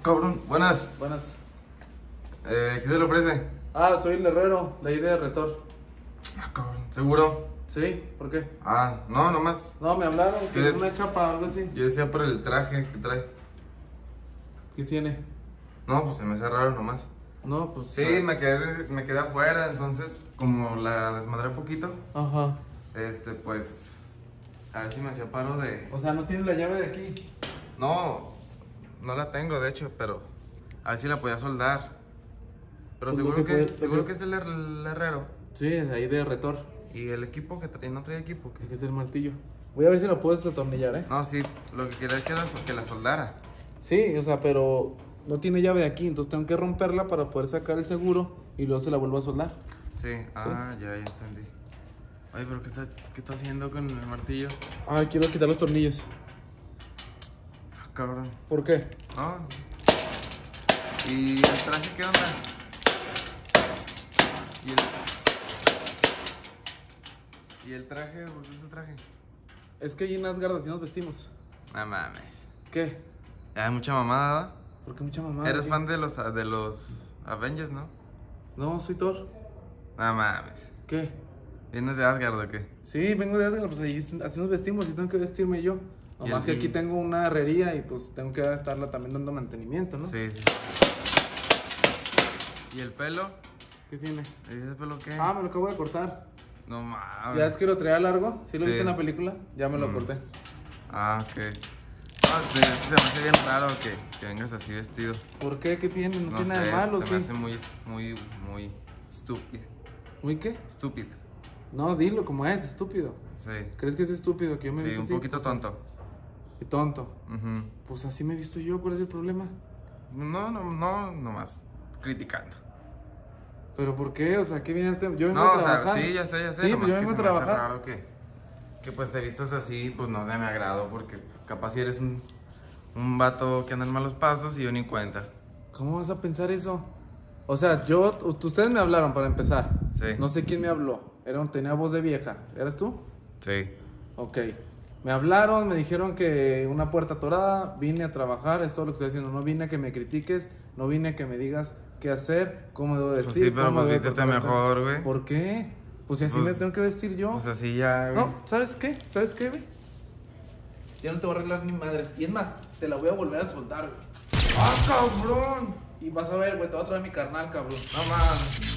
Cabrón, buenas. Buenas. ¿Qué se le ofrece? Soy el herrero, la idea de retor. Cabrón, ¿seguro? ¿Sí? ¿Por qué? No, nomás. No, me hablaron que ¿Qué? es una chapa o algo así. Yo decía por el traje que trae. ¿Qué tiene? No, pues se me hace raro nomás. No, pues... Sí, me quedé afuera, entonces como la desmadré un poquito, Ajá. pues, a ver si me hacía paro de... O sea, no tiene la llave de aquí. No, no la tengo de hecho, pero a ver si la podía soldar. Pero Pues seguro lo que es el herrero. Sí, ahí de retor. ¿Y el equipo que trae? ¿No trae equipo? Hay que ser el martillo. Voy a ver si lo puedes atornillar, ¿eh? No, sí, lo que quería es que la soldara. Sí, o sea, pero no tiene llave de aquí, entonces tengo que romperla para poder sacar el seguro y luego se la vuelvo a soldar. Sí, ya entendí. Oye, pero ¿qué está haciendo con el martillo? Quiero quitar los tornillos. Cabrón. ¿Por qué? No. ¿Y el traje qué onda? ¿Y el traje? ¿Por qué es el traje? Es que allí en Asgard así nos vestimos. No mames. ¿Qué? Ya hay mucha mamada, ¿Por qué mucha mamada? ¿Eres fan de los Avengers, no? No, soy Thor. No mames. ¿Qué? ¿Vienes de Asgard o qué? Sí, vengo de Asgard, pues ahí así nos vestimos y tengo que vestirme yo. Nomás que aquí tengo una herrería y pues tengo que estarla también dando mantenimiento, ¿no? Sí. ¿Y el pelo? ¿Qué tiene? ¿Y ese pelo qué? Me lo acabo de cortar. No mames. ¿Ya es que lo traía largo? ¿Sí lo viste Sí. en la película? Ya me lo corté. Ok. Se me hace bien raro que vengas así vestido. ¿Por qué? ¿Qué tiene? No tiene nada sé, de malo, se sí. me hace muy estúpido. ¿Muy qué? Estúpido. No, dilo como es, estúpido. Sí. ¿Crees que es estúpido que yo me Sí, vista un así? poquito Pues, tonto. Y tonto. Ujú. Pues así me he visto yo, ¿cuál es el problema? No, nomás criticando. ¿Pero por qué? O sea, ¿qué viene el tema? Yo vengo No, a o sea, trabajar. sí, ya sé. Sí, pues yo vengo a se me hace trabajar. raro que pues te vistas así, pues no se me agrado, porque capaz si eres un vato que anda en malos pasos y yo ni cuenta. ¿Cómo vas a pensar eso? O sea, ustedes me hablaron para empezar. Sí. No sé quién me habló. Tenía voz de vieja. ¿Eras tú? Sí. Ok. Me hablaron, me dijeron que una puerta atorada, vine a trabajar, es todo lo que estoy haciendo. No vine a que me critiques, no vine a que me digas qué hacer, cómo debo vestir. Pues sí, pero cómo pues debo vístete portarme. mejor, güey. ¿Por qué? Pues si así Pues- me tengo que vestir yo. Pues así ya, güey. No, ¿sabes qué? ¿Sabes qué, güey? Ya no te voy a arreglar ni madres. Y es más, te la voy a volver a soldar, güey. ¡Ah, cabrón! Y vas a ver, güey, te voy a traer mi carnal, cabrón. No más.